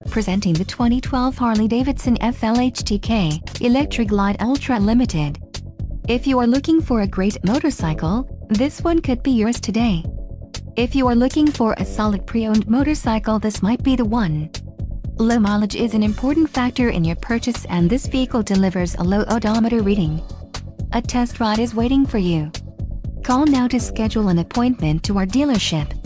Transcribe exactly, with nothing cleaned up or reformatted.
Presenting the twenty twelve Harley-Davidson F L H T K Electra Glide Ultra Limited. If you are looking for a great motorcycle, this one could be yours today. If you are looking for a solid pre-owned motorcycle, this might be the one. Low mileage is an important factor in your purchase, and this vehicle delivers a low odometer reading. A test ride is waiting for you. Call now to schedule an appointment to our dealership.